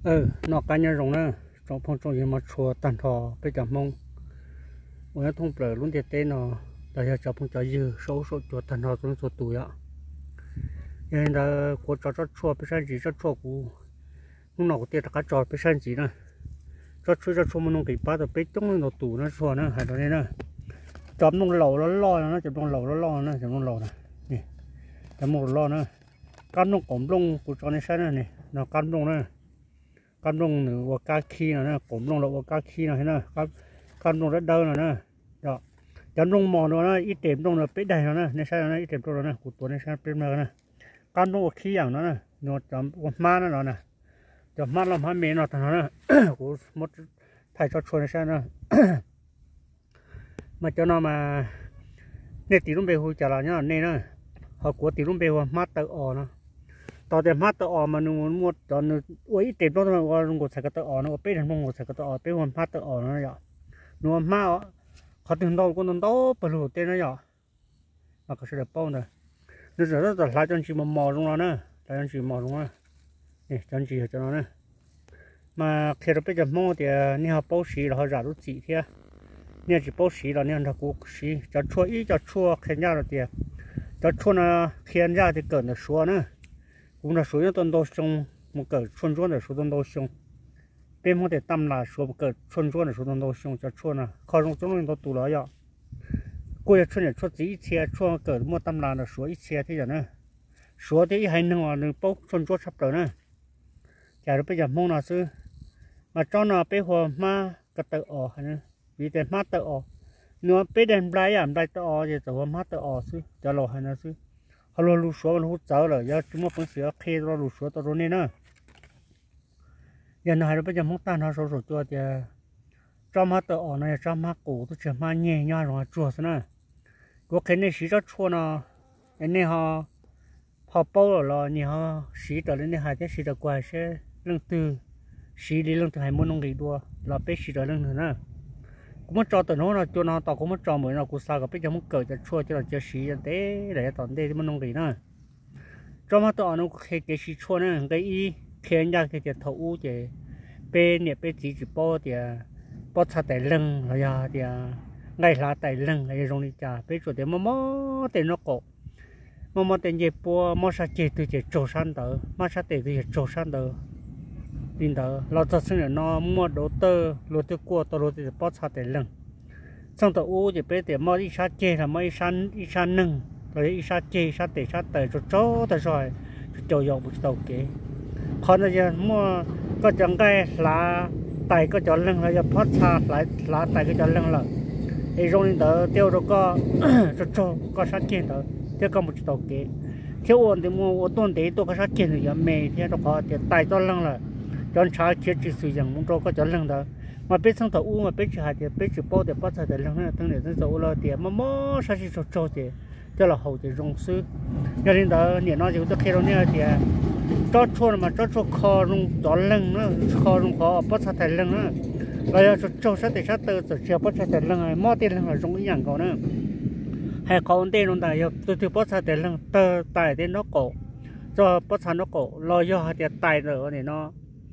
nó cá nhân rồng nữa trong phong trong gì mà chùa tàn thọ bây giờ mong muốn thông bờ luôn tiền tên nó đại gia cho phong cho dư số số chùa tàn thọ xuống số tuổi ạ nên là của cho chùa bây giờ gì cho chùa cũ lúc nào tiền cả trò bây giờ gì nữa cho chùa mình nông cái ba tờ bây trong nó tủ nó chùa nữa hay là thế nữa chấm nông lẩu nó lo nó chấm nông lẩu nó lo nó chấm nông lẩu này chấm nông lo nữa cam nông cổng lông của cho nên sao này nó cam nông nữa cam nông nữa và cá khí nữa cổng nông là và cá khí nữa thế nào cam nông rất đau nữa đó chấm nông mò nữa ít điểm nông là biết đầy nữa nên sao nó ít điểm nông nữa của tôi nên sao biết nữa cam nông và khíอย่างnữa nó chấm má nó nè chấm má làm hai miếng nó thằng nó của một thầy cho chuột sao nữa mà cho nó mà nên tí lúc bê hôi trả lại nhá nên nữa họ của tí lúc bê hôi mát tự ỏ nó tao để mát tự ỏ mà nó muốn mua cho nó uống tiền đó mà nó ngồi sạch tự ỏ nó bê thằng ngồi sạch tự ỏ bê hôi mát tự ỏ nó vậy nó mát họ từng đâu con đâu bự lù tên nó vậy mà có sự đẹp bao nè nó rất là lại cho chị mà mò luôn nó lại cho chị mò luôn á nè cho chị cho nó nè mà khi đó bây giờ mua thì你好包洗然后染入几天你只包洗了你看它过洗叫错一叫错看家了的叫错呢看家的跟着说呢我们说要等到凶我个村庄的说等到凶边方的当啦说个村庄的说等到凶叫错呢靠中中人都堵了呀过去村里说这一切说个么当啦的说一切这样呢说的还能啊能包村庄差不多呢假如bây giờ mong là sư mà cho nó bé hồ ma cái tự ỏ hay vì thế ma tự ỏ nếu bé đèn blai à blai tự ỏ thì tự ma tự ỏ sư cho lo hay là sư họ lo lú số nó hút cháu rồi giờ chúng mình sẽ khe lo lú số tao nên nữa giờ này bây giờ mong tan nó số số cho thì cho ma tự ỏ này cho ma cổ tôi chỉ ma nhẹ nhàng rồi chua thế này có cái này xí cho chua nó cái này họ bao rồi nhỉ họ xí trở lên này hai cái xí trở qua sẽ lưng từ xí đi lưng từ hai môn nông nghiệp đua là bé xí trở lưng nữa cũng mất cho tụi nó cho nó tao cũng mất cho mới nó cũng sao cái bé cho mất cởi cho chua cho là cho xí cho té để tận đây môn nông nghiệp nữa cho mà tao nó cái xí chua nữa cái y khen ra cái thấu cái bé nè bé chỉ bao thì bao sát tại lưng rồi giờ thì ngay là tại lưng này trong đi chả bé chuột thì mò thì nó cổ mà tiền gì bùa mà sao chỉ từ chỉ trâu san đó mà sao tiền từ chỉ trâu san đó tin đóเราจะซื้อnó mua đồ tơ đồ tơ qua tơ đồ tơ bao sao tiền lưng xong tao u thì bé tiền mà ít sát chê là mà ít sát nâng rồi ít sát chê sát tệ cho tao rồi cho dầu một tàu kế còn bây giờ mua có chẳng cái lá tài có cho lưng là phát xa lại lá tài có cho lưng là thì trong đó tiêu đó có cho có sát chê đó thế có một tàu kế thiếu ổn thì mua tuần đấy tôi có sát chê rồi mày thế nó có thì tài cho lưng là cho trái chết chỉ sử dụng muốn cho có cho lưng đó mà biết xong tàu u mà biết chỉ hai thì biết chỉ bao để bắt thời lưng này thằng này thằng giàu là tiền mà mò sao chỉ cho thì cho là hậu thì rong sư cho nên đó nhiều nói chúng tôi khi đó nữa thì cho chua mà cho chua kho rong cho lưng nó kho rong kho bắt thời lưng nữa rồi cho sát thì sát từ rồi chưa bắt thời lưng này mò tiền lưng là rong cái dạng cậu nữa hay còn tên nó tại tôi bắt thời lưng tờ tại tên nó cổ cho bắt thời nó cổ lo do hai tiền tài nữa này nó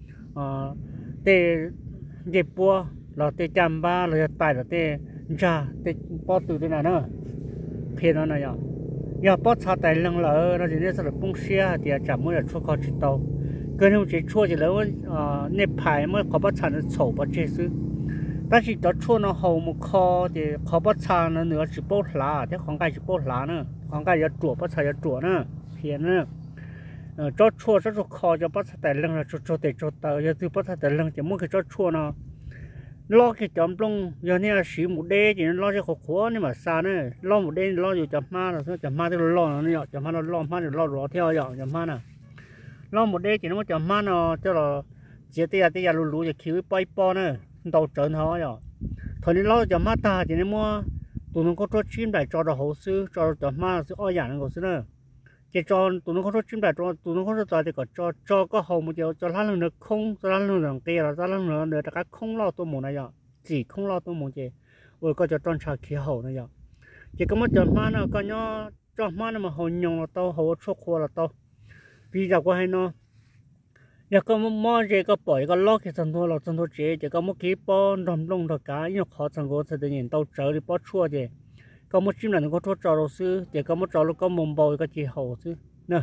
tê dẹp bùa là tê chăm ba là tài là tê cha tê bao từ thế nào nữa phiền nó này giờ bao sao tài lăng là nó chỉ nên là bung xe thì chả mới là chua khó chỉ tàu cái này chỉ chua chỉ là nếp phải mới có bao sản sầu bao chế xứ ta chỉ cho chua nó hầu một kho thì có bao sản nó nữa chỉ bao lá thế khoảng cái chỉ bao lá nữa khoảng cái giờ chuột bao sản giờ chuột nữa phiền nữa cho chua kho cho bắt tại lưng là cho để cho tờ giờ từ bắt tại lưng chỉ muốn cái cho chua nó lo cái chấm lông giờ này là xí một đê chỉ lo cho khó nhưng mà xa nữa lo một đê loอยู่chấm ma là chấm ma thì lo nó chấm ma nó lo ma thì lo rõ theo dõi chấm ma nè lo một đê chỉ nó chấm ma nó cho là chỉ tia lú chỉ khiu bay po nữa đầu trơn họ rồi thôi đi lo chấm ma ta chỉ nó mua tụi nó có cho chim đại cho nó hậu sư cho chấm ma sư oi dạng nó sư nữa chỉ cho tụi nó không có chim đại cho tụi nó không có tài thì có cho có hậu một chiều cho lăn nữa không cho lăn nữa kia là cho lăn nữa để các không lo tôi muốn này vậy chỉ không lo tôi muốn gì rồi có cho tròn trà khí hậu này vậy chỉ có một chấm má nó có nhó cho má nó mà hậu nhung là tao hậu chốt khô là tao vì giờ qua hay nó giờ có mò gì có bỏi có lót cái chân thua chế chỉ có một cái bó đầm lông thôi cả nhưng khó chân có sẽ tự nhiên tàu trở đi bó chua gì có một chim là nó có chua trò đồ sư chỉ có một trò nó có mồm bồi có chỉ hậu chứ nè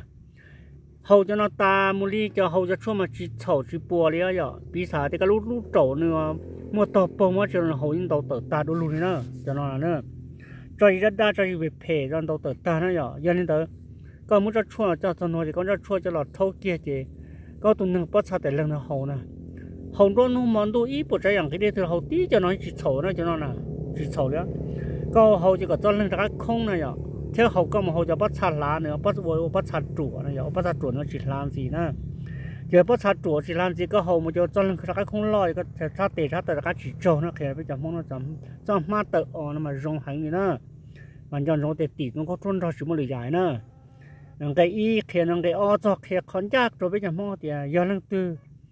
hậu cho nó ta mua đi cho hậu cho chua mà chỉ chậu chỉ bùa đi á bí xả thì cái lúc trổ nữa mua tàu bông mà cho nó hậu những tàu tờ ta đôi luôn nữa cho nó là nữa cho gì đa cho gì về phe cho tàu tờ ta nữa giờ nên tớ có muốn cho chua cho nó thì có cho chua cho lọt thâu kia thì có tụi nó bắt sao để lần nó hậu nè hậu đó nó món đồ ít bộ tráiอย่างcái đấy thì hậu tí cho nó chỉ xấu nó cho nó nè chỉ xấu đó có hậu chỉ có cho lên cái không này vậy theo hậu có mà hậu cho bắt sát lá nữa bắt sát chuột này vậy bắt sát chuột nó chỉ làm gì nè giờ bắt sát chuột chỉ làm gì có hậu mà cho lên cái không lòi có sát tê cái chỉ trâu nó khéo bây giờ mong nó chấm mát tự nó mà rong hành gì nữa mà cho rong tê tịt nó có trôn ra sự một lời giải nữa năng cái y khi năng cái o cho khi con chắc rồi bây giờ mò thì giờ năng từ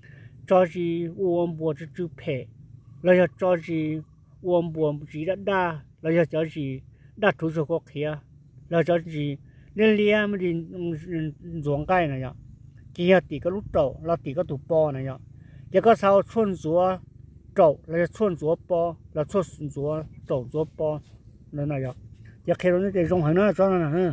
cho gì uống bùa chú phê rồi cho gì uống bùa chỉ đa rồi cho gì đa thủ số có kia rồi cho gì nên lia mới đi ruộng cây này nhở kia thì có lúc trâu là thì có tụ bò này nhở giờ có sao xuân chúa trâu rồi xuân chúa bò là xuân chúa trâu chúa bò nên này nhở giờ khi đó nó rong hàng nó cho nó nè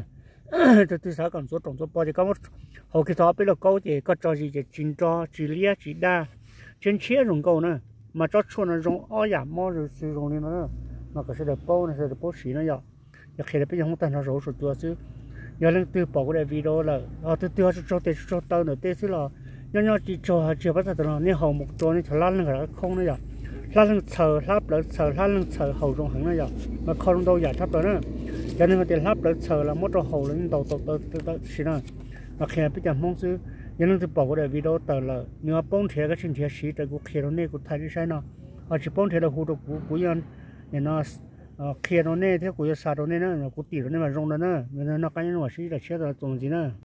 tôi sẽ còn số trồng số bò thì có một hậu kỳ đó bây giờ câu thì có cho gì thì chín cho chỉ lia chỉ đa trên chia rồng câu nữa mà cho chuột nó rồng ó giảm mò rồi sử dụng lên nữa mà có sẽ được bao này sẽ được bao xí nó vậy giờ khi đó bây giờ không thành nó rổ sụt tua chứ giờ lên từ bỏ cái video là từ từ cho tao nữa tê chứ là nhau chỉ cho chỉ bắt đầu nên hậu một chỗ này cho lăn lên cái không nữa vậy lăn lên sờ lăn lên sờ hậu rồng hàng nữa vậy mà không đâu giả thấp rồi nữa cho nên cái lắp được sờ là một trò hậu lên đầu xí nữa mà khi bây giờ mong sư giờ nên từ bỏ cái video tờ là nếu bông thế cái chuyện thế xí từ cuộc khi nó này cuộc thay đi sai nó họ chỉ bông thế là hụt được của nhân nên nó khi nó này thế của sa nó này nó của tỷ nó này mà rong nó nữa nên nó cái nó xí là chết là tổng gì nữa